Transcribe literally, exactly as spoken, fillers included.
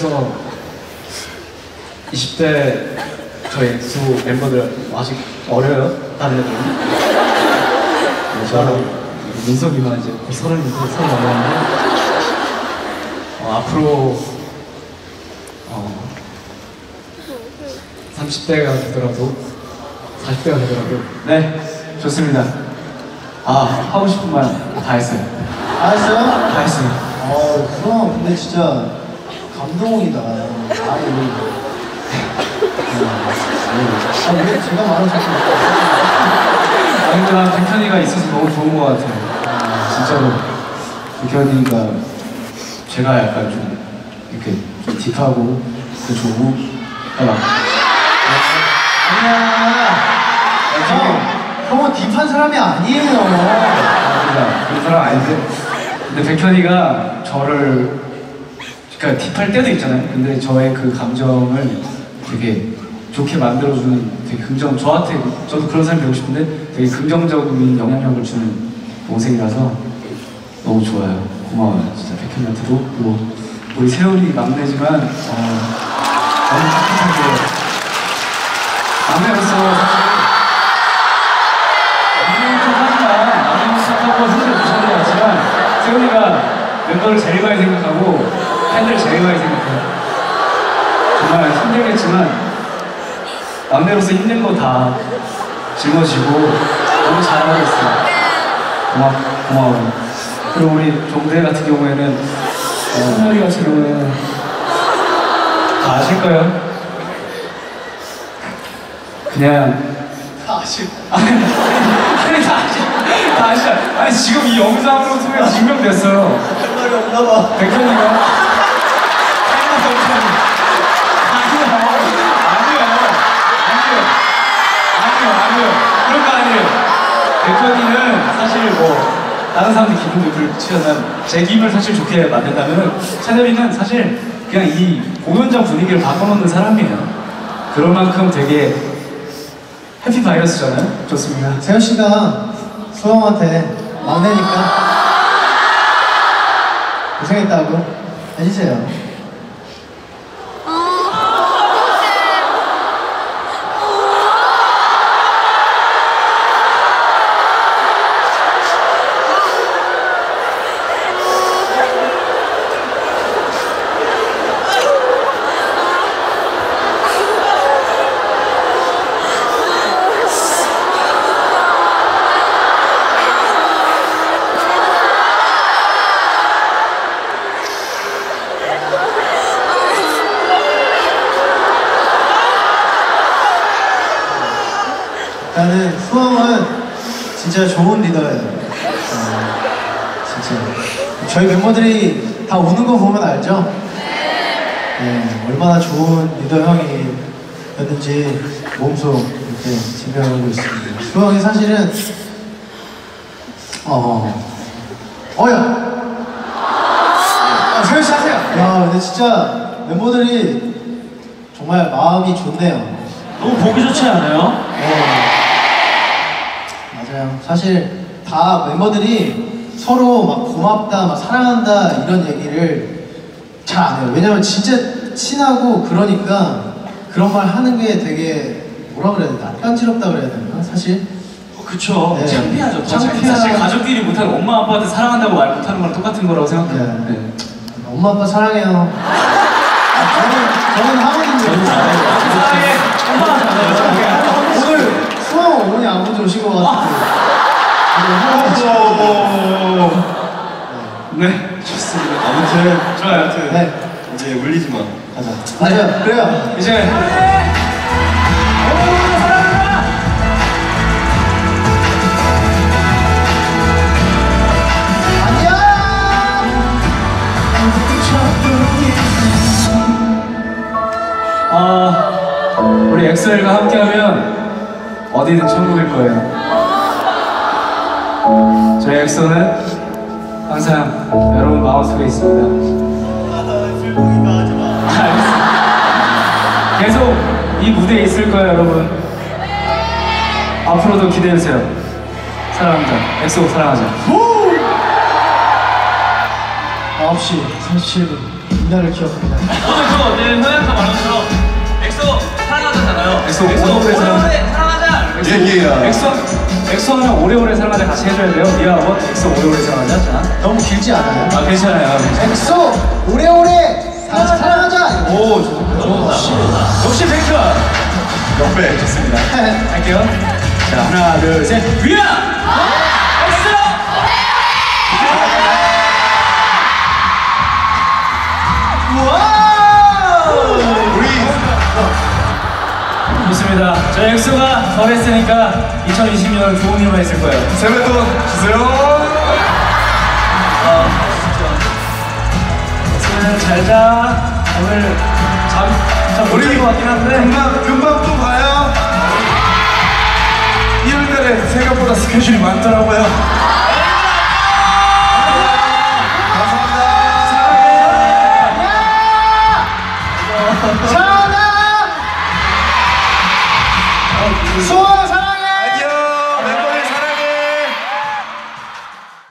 그래서 이십 대 저희 엑소 멤버들 아직 어려요? 다른 애들은? 네, 저랑 민석이만 이제 서른 밑에 서른 넘었는데 어, 앞으로 어, 삼십 대가 되더라도 사십 대가 되더라도 네, 좋습니다. 아, 하고 싶은 말 다 했어요. 다 했어요? 다 했어요. 어, 그럼 근데 진짜 감동이다. 아니, 아, 근데 제가 말을 자꾸 아, 근데 난 백현이가 있어서 너무 좋은 것 같아요. 아, 진짜로. 백현이가 제가 약간 좀 이렇게 좀 딥하고 그 좋고 막 아니야. 형, 형은 딥한 사람이 아니에요. 아, 그런 사람 아닌데. 근데 백현이가 저를 그러니까 딥할 때도 있잖아요. 근데 저의 그 감정을 되게 좋게 만들어주는 되게 긍정, 저한테, 저도 그런 사람이 되고 싶은데 되게 긍정적인 영향력을 주는 동생이라서 너무 좋아요. 고마워요. 진짜 백현이한테도. 그리고 우리 세훈이 막내지만 어, 너무 따뜻하게 막내로서 막내는 좀 하지만 막내는 착하고 흔들어 주셔야 하지만 세훈이가 멤버를 제일 많이 생각하고 팬들 제일 많이 생각해요. 정말 힘들겠지만 막내로서 힘든 거 다 짊어지고 너무 잘하고 있어요. 고마, 고마워요. 그리고 우리 종대 같은 경우에는 승열이 어, 같은 경우에는 다 아실 거예요. 그냥 다 아실 아니, 아니 다 아시, 다 아시죠? 아니 지금 이 영상으로 통해 증명됐어요. 할 말이 없나 봐. 백현이가 그런 거 아니에요. 백현이는 사실 뭐 다른 사람들 기분도 불치하면 제 기분을 사실 좋게 만든다면 찬엽이는 사실 그냥 이 공연장 분위기를 바꿔놓는 사람이에요. 그럴 만큼 되게 해피 바이러스잖아요. 좋습니다. 세현 씨가 수영한테 막내니까 고생했다고 해주세요. 일단은 수영은 진짜 좋은 리더예요. 어, 진짜 저희 멤버들이 다 우는 거 보면 알죠? 네, 얼마나 좋은 리더 형이었는지 몸소 이렇게 증명하고 있습니다. 수영이 사실은 어 어야 아, 세현 씨 하세요. 야, 근데 진짜 멤버들이 정말 마음이 좋네요. 너무 보기 좋지 않아요? 네. 맞아요. 사실 다 멤버들이 서로 막 고맙다, 막 사랑한다 이런 얘기를 잘 안 해요. 왜냐면 진짜 친하고 그러니까 그런 말 하는 게 되게 뭐라 그래야 되나? 깐지럽다 그래야 되나? 사실. 어, 그쵸. 네. 창피하죠. 창피하... 사실 가족끼리 못하는 엄마 아빠한테 사랑한다고 말 못하는 거랑 똑같은 거라고 생각해요. 네. 네. 엄마 아빠 사랑해요. 아, 저는 저는 하거든요. 사랑해. 엄마가 사랑해요. 오늘 수영 어머니 아버지 오신 것 같은데. 네, 좋습니다. 아무튼 좋아요. 네, 이제 울리지 마. 가자. 맞아요. 그래요. 이제 아, 우리 엑소엘과 함께하면 어디든 천국일 거예요. 저희 엑소는 항상 여러분 마음속에 있습니다. 불공이가 하지 마. 아, 알겠습니다. 계속 이 무대에 있을 거예요, 여러분. 앞으로도 기대해주세요. 사랑합니다. 엑소 사랑하자. 아홉 시 삼십칠 분. 이날을 기억합니다. 오늘 그거 어때? 허약한 말처럼 엑소 사랑하잖아요. 엑소 오래오래 사랑- 사랑하자. 얘기해요. 엑소 엑소는 오래오래 사랑하자 같이 해줘야 돼요. 미아 원 엑소 오래오래 사랑하자. 자. 너무 길지 않아요? 아 괜찮아요. 엑소 오래오래 사- 사랑하자. 오 좋다. 역시 뱅크. 옆에 좋습니다. 할게요. 자 하나 둘 셋. 위아 엑소. 와우! 우리 좋습니다. 저희 엑소가 더 했으니까 이천이십 년은 좋은 일만 있을 거예요. 세뱃돈 주세요. 엑소는 잘 자. 오늘 잠잠못 우리 잘것 같긴 한데. 금방 금방 또 봐요. 이월달에 생각보다 스케줄이 많더라고요. 전화! 소원!